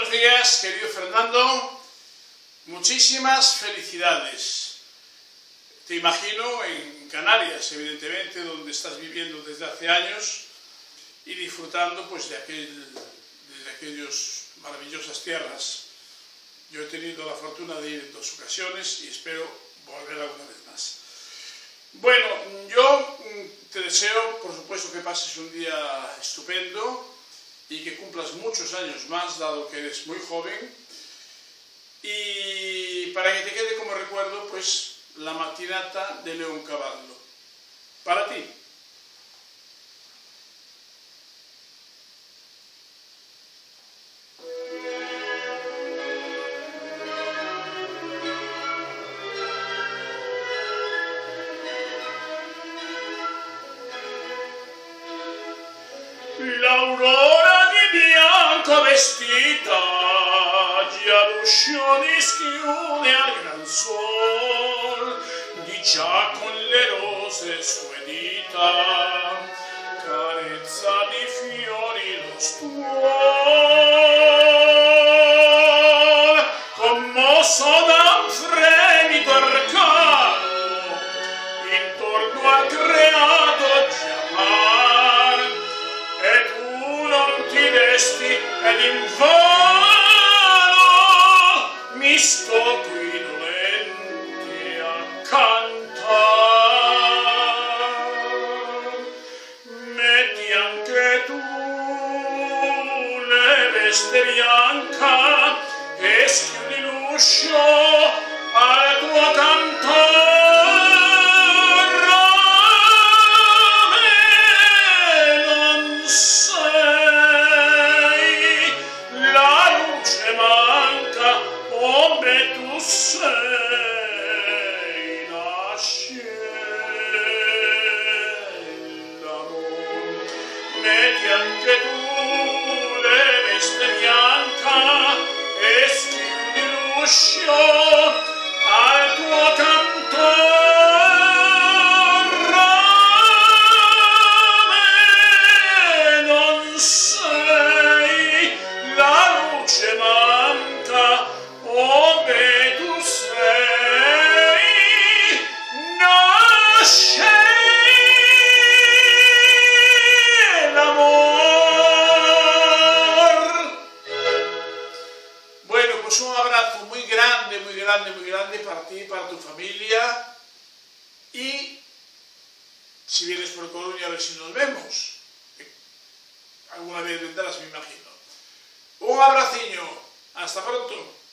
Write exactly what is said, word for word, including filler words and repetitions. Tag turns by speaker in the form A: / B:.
A: Buenos días, querido Fernando. Muchísimas felicidades. Te imagino en Canarias, evidentemente, donde estás viviendo desde hace años y disfrutando pues, de, aquel, de aquellas maravillosas tierras. Yo he tenido la fortuna de ir en dos ocasiones y espero volver alguna vez más. Bueno, yo te deseo, por supuesto, que pases un día estupendo y que cumplas muchos años más, dado que eres muy joven. Y para que te quede como recuerdo, pues, la matinata de Leoncavallo. Para ti.
B: L'aurora di bianco vestita già l'uscio dischiude al gran sol, di già con le rose sue dita carezza di fiori lo stuol, commosso da un fremito arcano intorno al creato giamar, e tu non ti desti ed invano mi sto qui dolente a cantar. Metti anche tu le veste bianca e schiudi l'uscio al tuo cantar. Metti anche tu le veste bianca e schiudi l'uscio al tuo cantor. Rame non sei, la luce manca, ove tu sei, nasce
A: un abrazo muy grande, muy grande, muy grande para ti y para tu familia. Y si vienes por Coruña, a ver si nos vemos. Alguna vez vendrás, me imagino. Un abraciño. Hasta pronto.